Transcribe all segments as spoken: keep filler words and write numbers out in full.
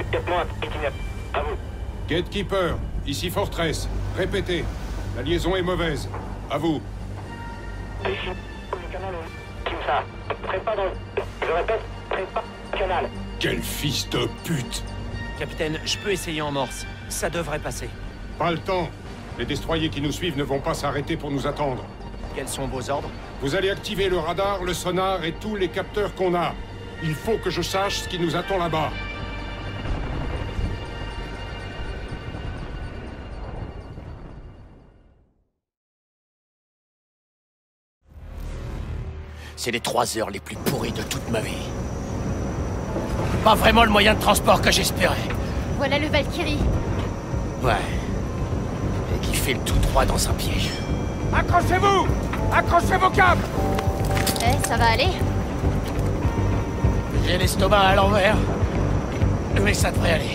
Faites-moi un itinéraire. À vous. Gatekeeper, ici Fortress. Répétez. La liaison est mauvaise. À vous. Ici, le canal est... Tout ça. Trépas dans le... Je répète, trépas dans le canal. Quel fils de pute! Capitaine, je peux essayer en morse. Ça devrait passer. Pas le temps. Les destroyers qui nous suivent ne vont pas s'arrêter pour nous attendre. Quels sont vos ordres? Vous allez activer le radar, le sonar et tous les capteurs qu'on a. Il faut que je sache ce qui nous attend là-bas. C'est les trois heures les plus pourries de toute ma vie. Pas vraiment le moyen de transport que j'espérais. Voilà le Valkyrie. Ouais. Et qui file tout droit dans un piège. Accrochez-vous! Accrochez vos câbles! Eh, ça va aller? J'ai l'estomac à l'envers. Mais ça devrait aller.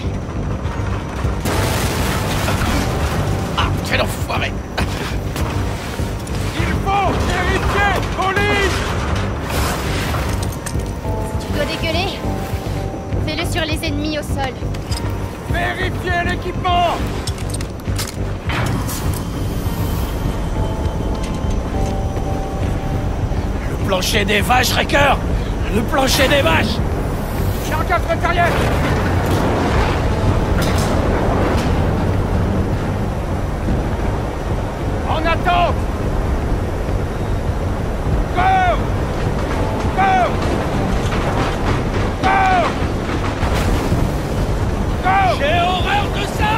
Ah, quel enfoiré! Il faut vérifier vos lignes! Tu dois dégueuler? Fais-le sur les ennemis au sol. Vérifiez l'équipement! Le plancher des vaches, Wrecker! Le plancher des vaches! Chargeur matériel! En attente! Go! Go! Go! Go! J'ai horreur de ça!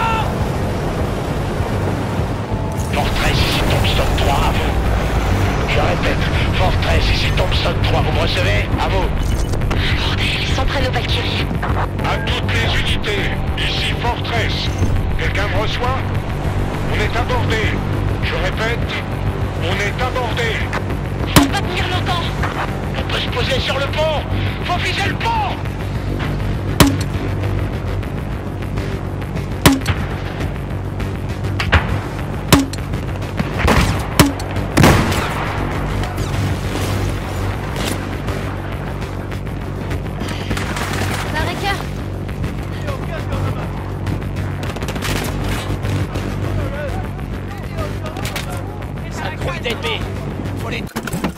Fortress, ici Thompson trois, à vous. Je répète, Fortress, ici Thompson trois, vous me recevez? À vous. Bordel, ils s'en prennent aux Valkyries. À toutes les unités, ici Fortress. Quelqu'un me reçoit? On est abordé. Je répète, on est abordé. Ça va pas tenir longtemps. On peut se poser sur le pont. Faut viser le pont. Va, Wrecker. Ça grouille d'ennemis! Faut les...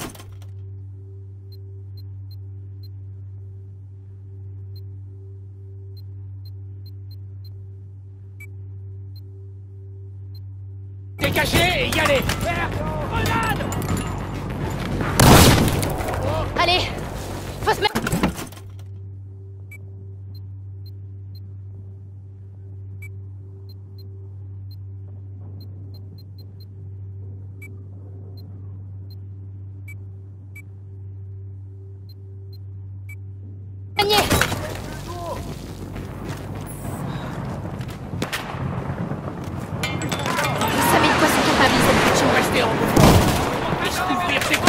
Dégager et y aller! Grenade! Allez, faut se mettre... Gagné. Vous savez de quoi sont capables les habitués. Restez en mouvement! Et ouvrir ses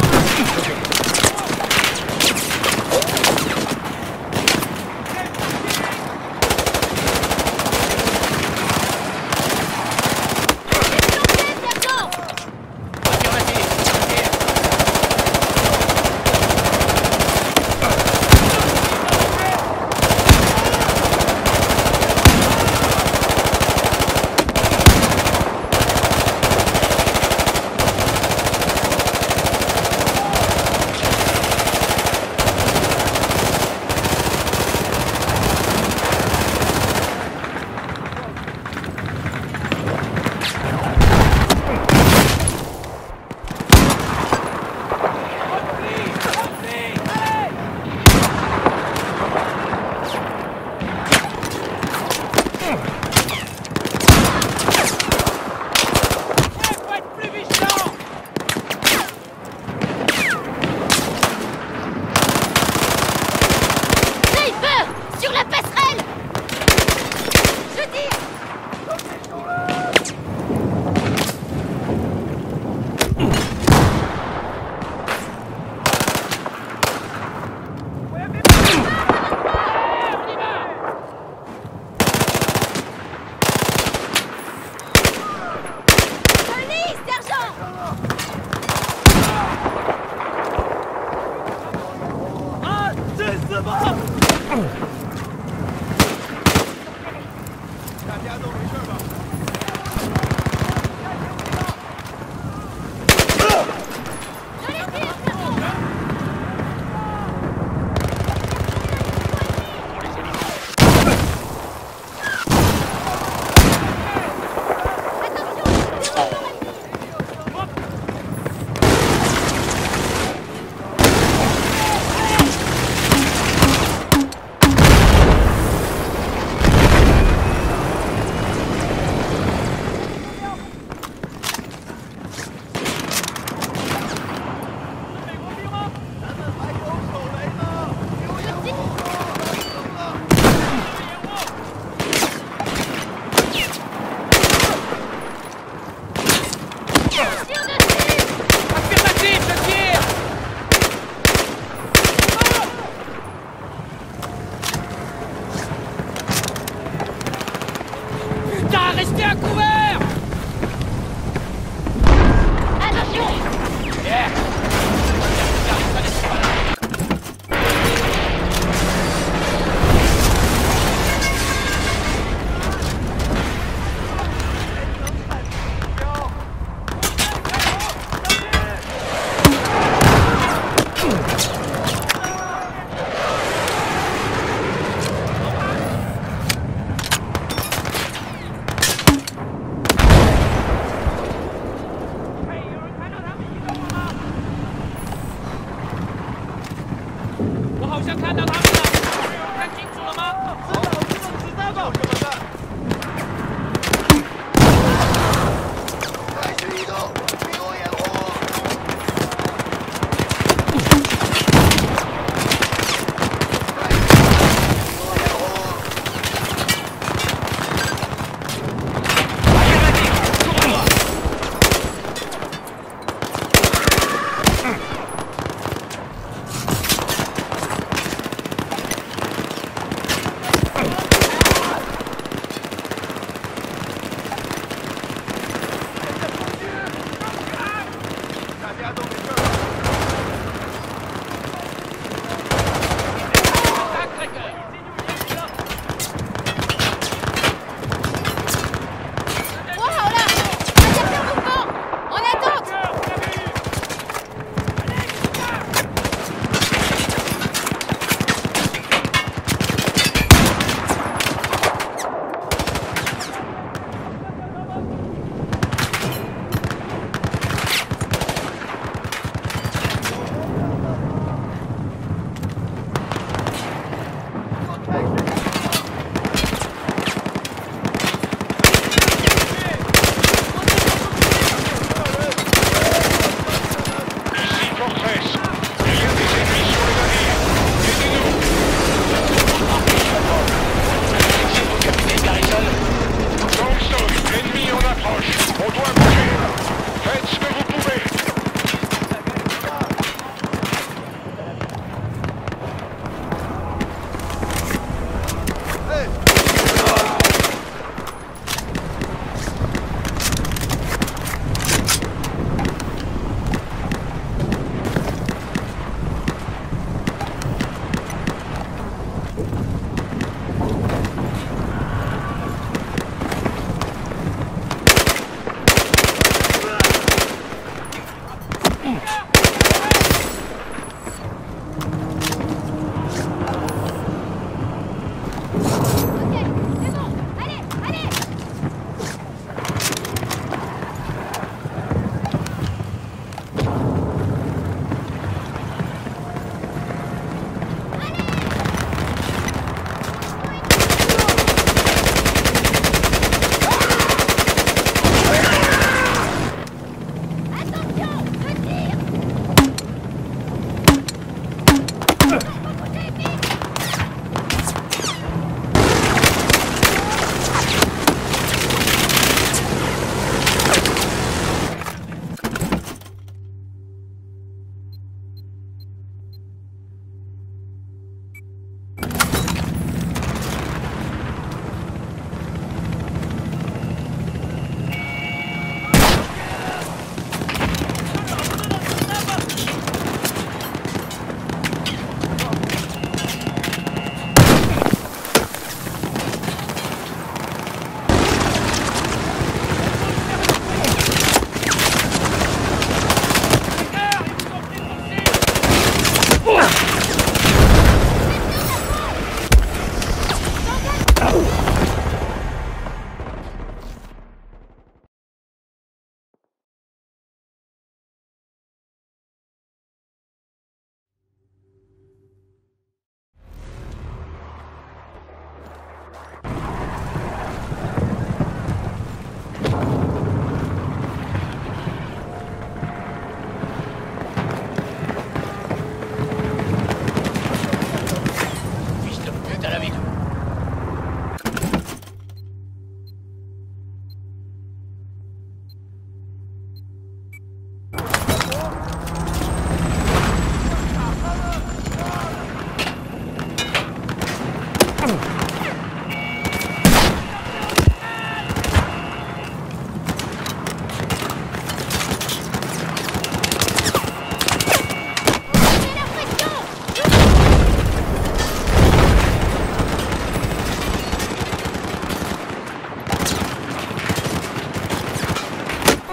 Restez à couvert! Attention! Yeah.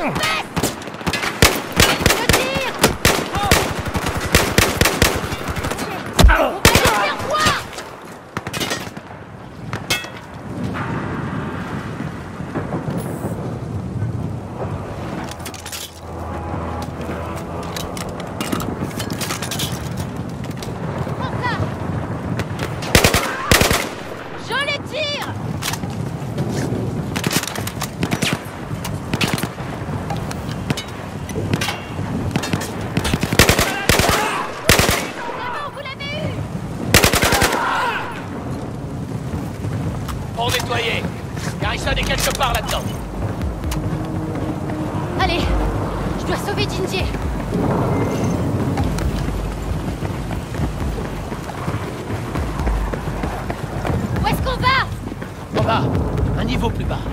Pour nettoyer. Garrison est quelque part là-dedans. Allez, je dois sauver Jinji. Où est-ce qu'on va? En bas, un niveau plus bas.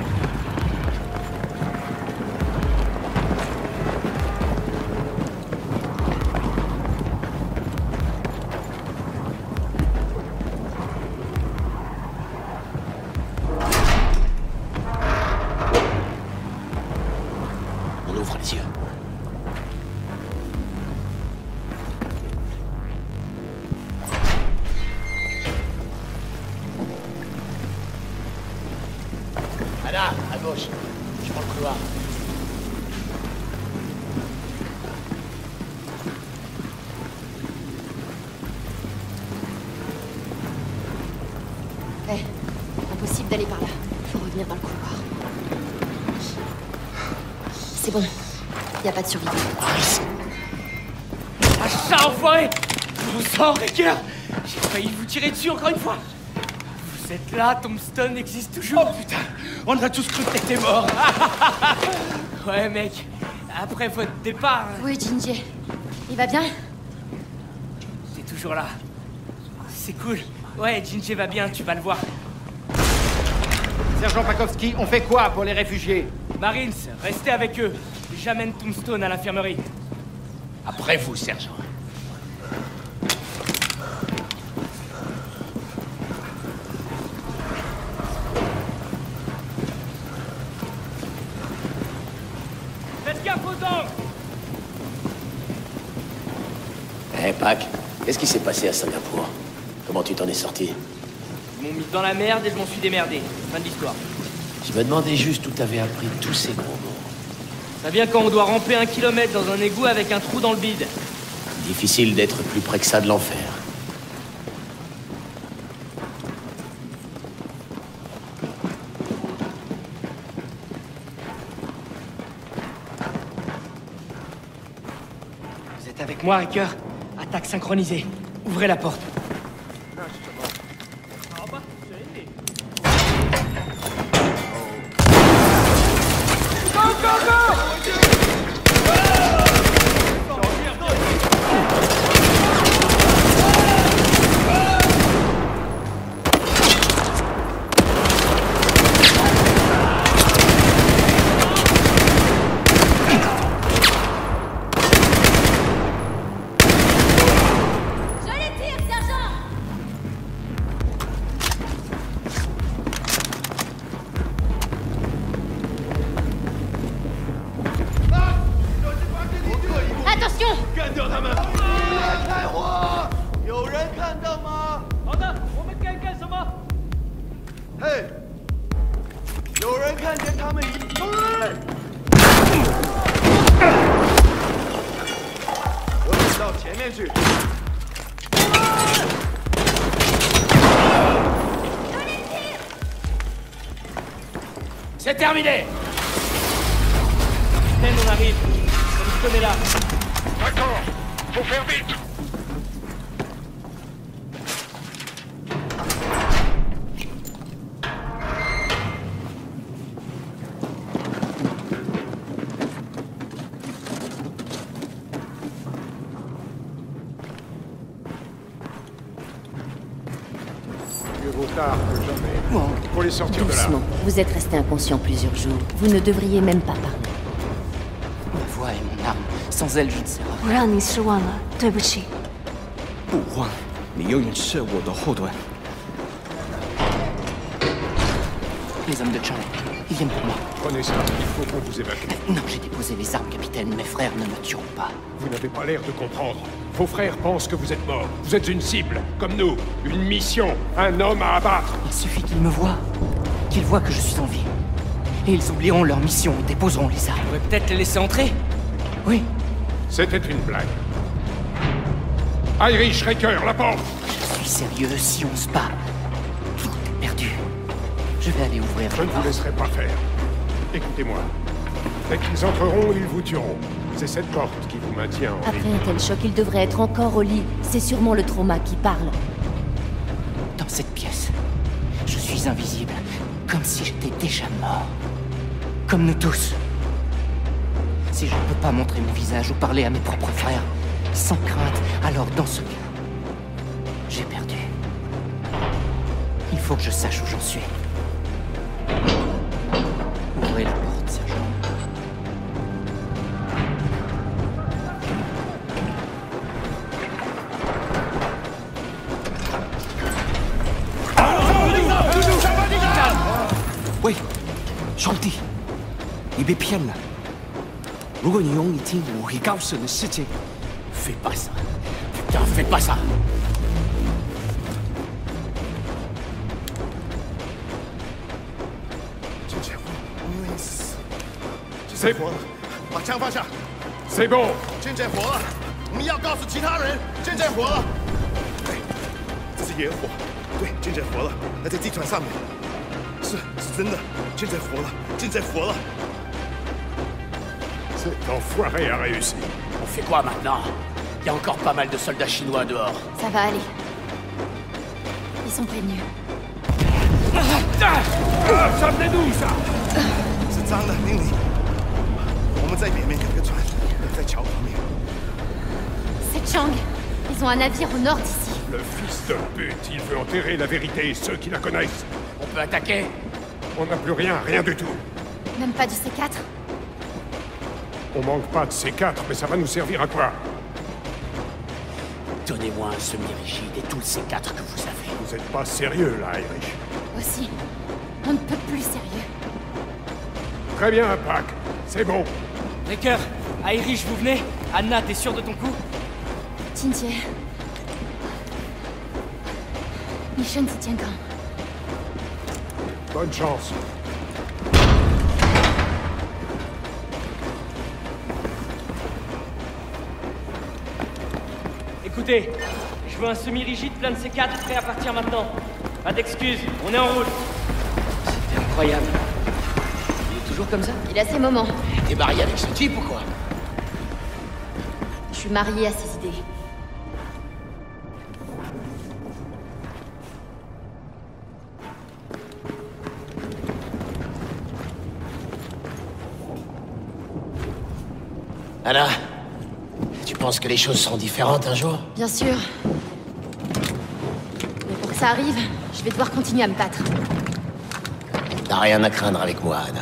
On ouvre les yeux. Anna, à gauche. Je prends le couloir. Eh, impossible d'aller par là. Faut revenir dans le couloir. C'est bon. Y a pas de survivants. Ah, ça, enfoiré! Bon sang, Riker! J'ai failli vous tirer dessus encore une fois! Vous êtes là, Tombstone existe toujours! Oh putain! On a tous cru que t'étais mort! Ouais, mec, après votre départ... Oui, Jinji. Il va bien? C'est toujours là. C'est cool. Ouais, Jinji va bien, tu vas le voir. Sergent Pakowski, on fait quoi pour les réfugiés? Marines, restez avec eux. J'amène Tombstone à l'infirmerie. Après vous, sergent. Faites gaffe aux angles! Eh, Pac, qu'est-ce qui s'est passé à Singapour? Comment tu t'en es sorti? Ils m'ont mis dans la merde et je m'en suis démerdé. Fin de l'histoire. Je me demandais juste où t'avais appris tous ces gros mots. Ça vient quand on doit ramper un kilomètre dans un égout avec un trou dans le bide. Difficile d'être plus près que ça de l'enfer. Vous êtes avec moi, Riker? Attaque synchronisée. Ouvrez la porte. Attention! 干掉他们！开火！有人看到吗？ 好的，我们该干什么？ 嘿，有人看见他们一冲！我们到前面去。 C'est terminé! Ben, on arrive. Tombstone est là. D'accord, faut faire vite. Mieux vaut tard que jamais. Faut les sortir de là. Doucement. Vous êtes resté inconscient plusieurs jours. Vous ne devriez même pas parler. Ma voix est mon arme. Sans elle, je ne sais pas. 我让你失望了，对不起。 不慌，你永远是我的后盾。Les hommes de Chang. Ils viennent pour moi. Prenez ça, il faut qu'on vous évacue. Non, j'ai déposé les armes, capitaine. Mes frères ne me tueront pas. Vous n'avez pas l'air de comprendre. Vos frères pensent que vous êtes mort. Vous êtes une cible, comme nous. Une mission, un homme à abattre. Il suffit qu'ils me voient. Qu'ils voient que je suis en vie. Et ils oublieront leur mission et déposeront les armes. On pourrait peut-être les laisser entrer. Oui. C'était une blague. Irish Raker, la porte! Je suis sérieux, si on se bat, tout est perdu. Je vais aller ouvrir. Je ne vous laisserai pas faire. Écoutez-moi. Dès qu'ils entreront, ils vous tueront. C'est cette porte qui vous maintient en vie. Après un tel choc, il devrait être encore au lit. C'est sûrement le trauma qui parle. Dans cette pièce, je suis invisible, comme si j'étais déjà mort. Comme nous tous. Si je ne peux pas montrer mon visage ou parler à mes propres frères, sans crainte, alors dans ce cas, j'ai perdu. Il faut que je sache où j'en suis. Ouvrez la porte, sergent. 喂，兄弟，你被骗了。如果你用一听我会告诉你的事情。 Fais pas ça. Putain, fais pas ça. C'est bon. 把枪放下。 C'est bon. 见见火了，我们要告诉其他人，见见火了。对，这是野火。对，见见火了，还在地毯上面。是，是真的，见见火了，见见火了。 Cet enfoiré a réussi. On fait quoi maintenant? Il y a encore pas mal de soldats chinois dehors. Ça va aller. Ils sont prévenus. Ah, ça venait d'où, ça? 是脏的，经理。我们在北面有个船，在桥旁边。 C'est Chang. Ils ont un navire au nord d'ici. Le fils de pute, il veut enterrer la vérité et ceux qui la connaissent. On peut attaquer? On n'a plus rien, rien du tout. Même pas du C quatre. On manque pas de C quatre, mais ça va nous servir à quoi? Donnez-moi un semi-rigide et tout le C quatre que vous avez. Vous êtes pas sérieux, là, Irish. Aussi. On ne peut plus sérieux. Très bien, Pac. C'est bon. Raker, Irish, vous venez? Anna, t'es sûr de ton coup? Jinjie. Mission Zitiangang. Bonne chance. Écoutez, je veux un semi-rigide plein de C quatre prêt à partir maintenant. Pas d'excuses, on est en route. C'était incroyable. Il est toujours comme ça? Il a ses moments. T'es marié avec ce type ou quoi? Je suis mariée à ses idées. Anna, tu penses que les choses seront différentes un jour? Bien sûr. Mais pour que ça arrive, je vais devoir continuer à me battre. T'as rien à craindre avec moi, Anna.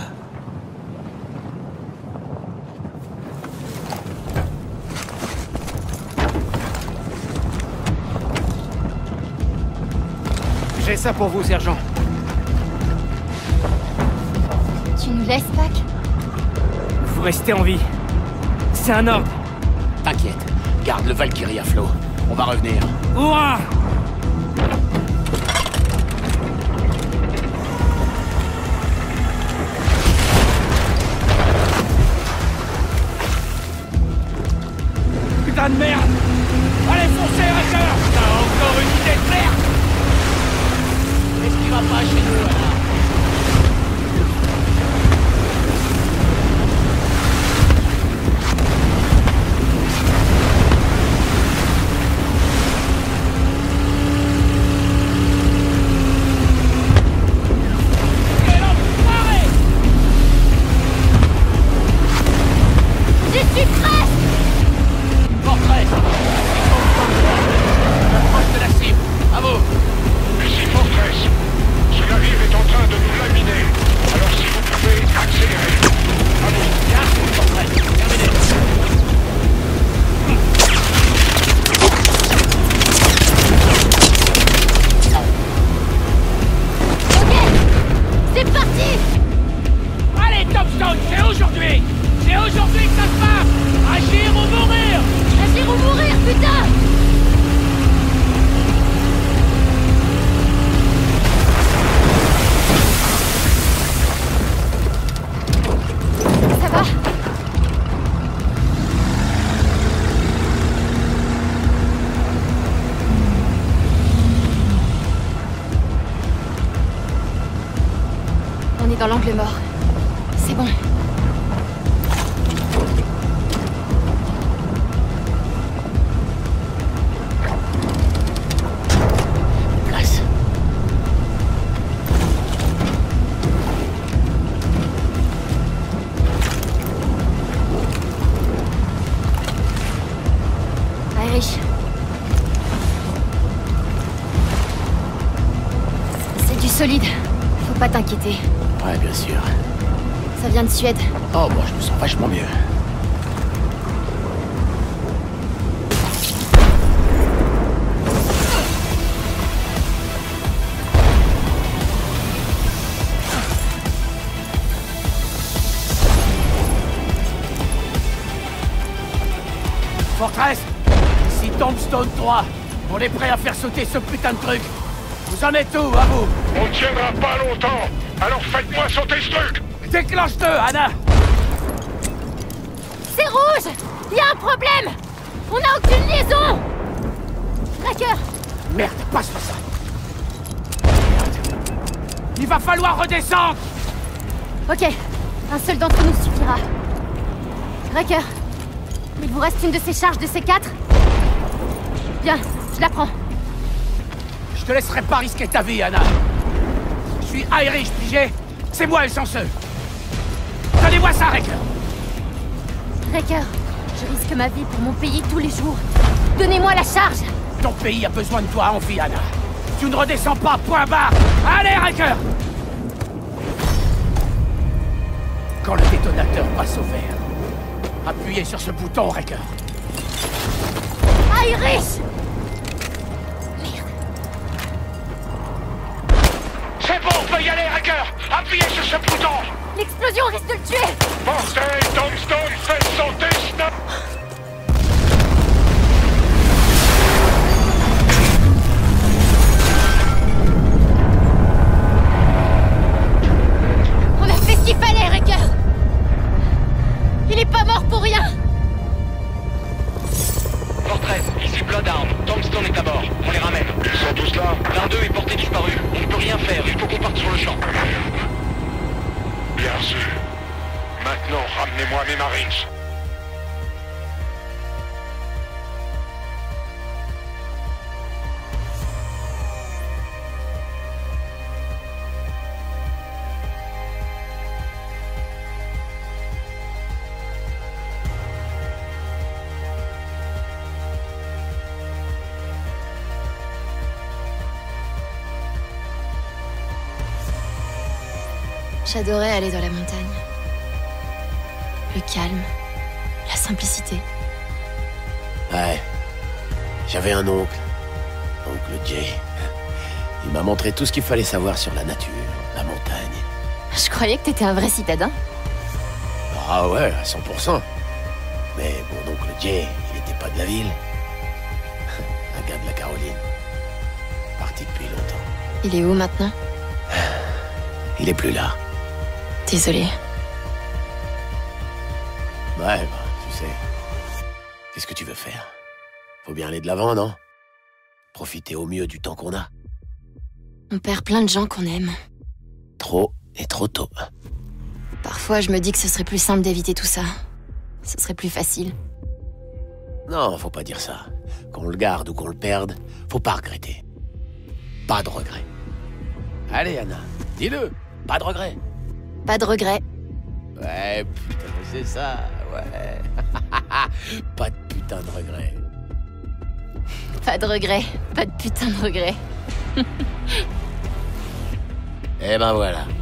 J'ai ça pour vous, sergent. Tu nous laisses, Pac? Vous restez en vie. C'est un ordre. T'inquiète, garde le Valkyrie à flot. On va revenir. Hurrah! Putain de merde! Allez, foncez, Raker! T'as encore une idée de merde! Qu'est-ce qui va pas chez nous, Anna? Je suis prête! Forteresse! aujourd'hui! C'est aujourd'hui que ça se passe! Agir ou mourir! Agir ou mourir, putain! Ça va? On est dans l'angle mort. C'est bon. Place. Irish. C'est du solide. Faut pas t'inquiéter. Ouais, bien sûr. Ça vient de Suède. Oh, moi, je me sens vachement mieux. Fortress, ici Tombstone trois. On est prêt à faire sauter ce putain de truc. Vous en êtes où, à vous? On tiendra pas longtemps. Alors faites-moi sauter ce truc. Déclenche-le, Anna. C'est rouge! Il y a un problème! On n'a aucune liaison! Tracker! Merde, passe-moi ça. Merde. Il va falloir redescendre. Ok, un seul d'entre nous suffira. Tracker, il vous reste une de ces charges de C quatre? Bien, je la prends. Je te laisserai pas risquer ta vie, Anna. Je suis Irish, pigé. C'est moi le chanceux. Donnez-moi ça, Wrecker. Wrecker, je risque ma vie pour mon pays tous les jours. Donnez-moi la charge. Ton pays a besoin de toi en vie, Anna. Tu ne redescends pas, point barre. Allez, Wrecker. Quand le détonateur passe au vert, appuyez sur ce bouton, Wrecker. Irish! C'est bon, on peut y aller, Wrecker. Appuyez sur ce bouton. L'explosion risque de le tuer. Portez, Tombstone, faites sauter Snap. On a fait ce qu'il fallait, Wrecker. Il est pas mort pour rien. Fortress, ici Bloodhound. Tombstone est à bord. On les ramène. Ils sont tous là. L'un d'eux est porté disparu. On ne peut rien faire. Il faut qu'on parte sur le champ. Bien sûr. Maintenant, ramenez-moi mes Marines. J'adorais aller dans la montagne. Le calme, la simplicité. Ouais. J'avais un oncle. Oncle Jay. Il m'a montré tout ce qu'il fallait savoir sur la nature, la montagne. Je croyais que t'étais un vrai citadin. Ah ouais, à cent pour cent. Mais mon oncle Jay, il était pas de la ville. Un gars de la Caroline. Parti depuis longtemps. Il est où maintenant? Il est plus là. Désolée. Ouais, bah, tu sais. Qu'est-ce que tu veux faire? Faut bien aller de l'avant, non? Profiter au mieux du temps qu'on a. On perd plein de gens qu'on aime. Trop et trop tôt. Parfois, je me dis que ce serait plus simple d'éviter tout ça. Ce serait plus facile. Non, faut pas dire ça. Qu'on le garde ou qu'on le perde, faut pas regretter. Pas de regret. Allez, Anna, dis-le. Pas de regret. Pas de regret. Ouais, putain, c'est ça, ouais. Pas de putain de regret. Pas de regret. Pas de putain de regret. Eh ben voilà.